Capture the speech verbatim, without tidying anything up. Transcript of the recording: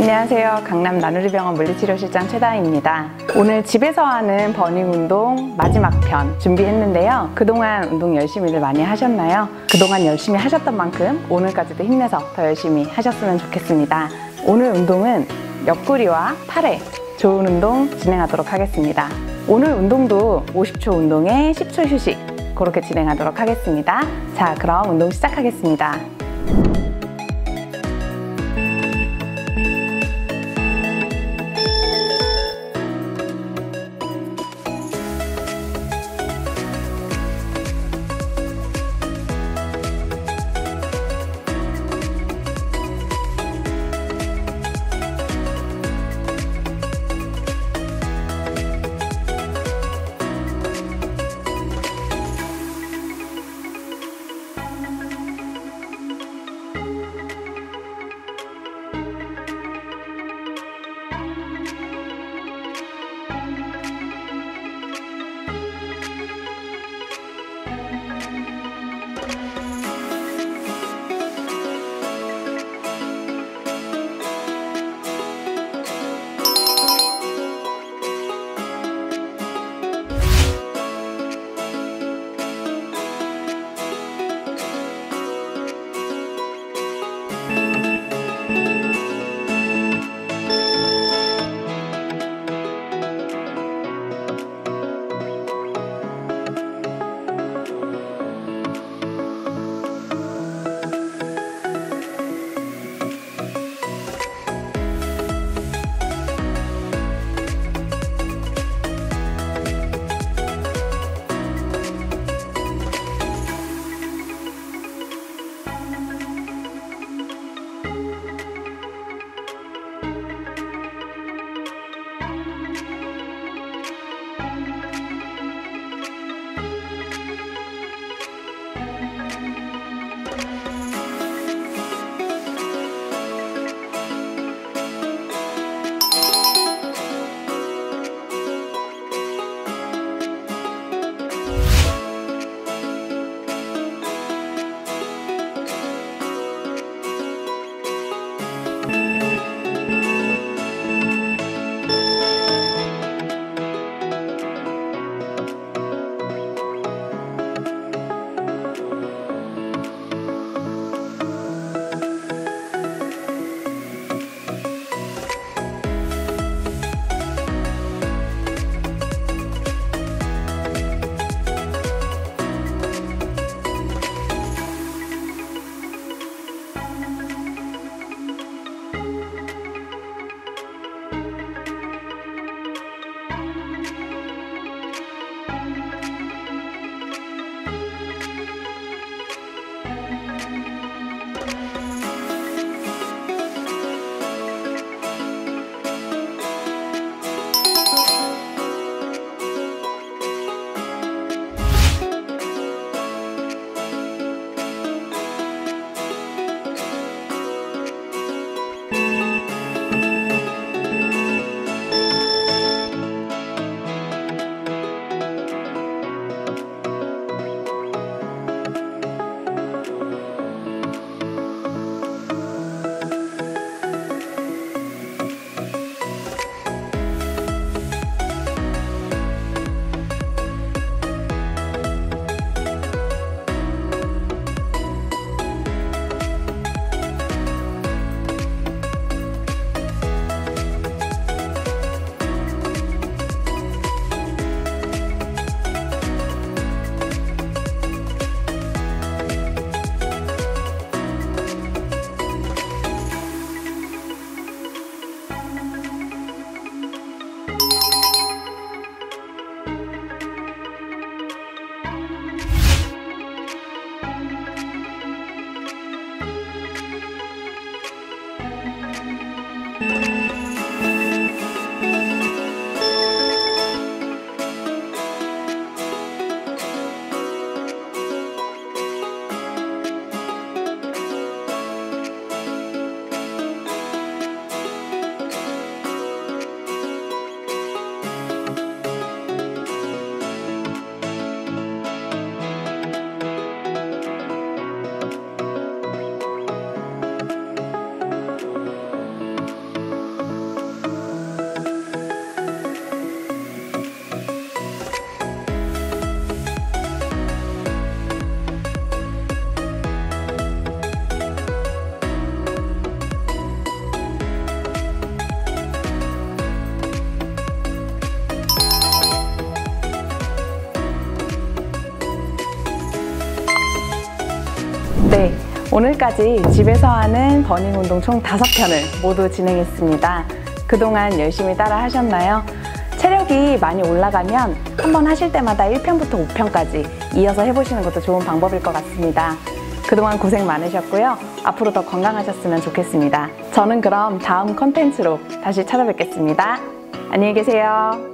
안녕하세요. 강남 나누리병원 물리치료실장 최다희입니다. 오늘 집에서 하는 버닝운동 마지막 편 준비했는데요. 그동안 운동 열심히들 많이 하셨나요? 그동안 열심히 하셨던 만큼 오늘까지도 힘내서 더 열심히 하셨으면 좋겠습니다. 오늘 운동은 옆구리와 팔에 좋은 운동 진행하도록 하겠습니다. 오늘 운동도 오십 초 운동에 십 초 휴식, 그렇게 진행하도록 하겠습니다. 자, 그럼 운동 시작하겠습니다. 네, 오늘까지 집에서 하는 버닝 운동 총 다섯 편을 모두 진행했습니다. 그동안 열심히 따라 하셨나요? 체력이 많이 올라가면 한번 하실 때마다 일 편부터 오 편까지 이어서 해보시는 것도 좋은 방법일 것 같습니다. 그동안 고생 많으셨고요. 앞으로 더 건강하셨으면 좋겠습니다. 저는 그럼 다음 컨텐츠로 다시 찾아뵙겠습니다. 안녕히 계세요.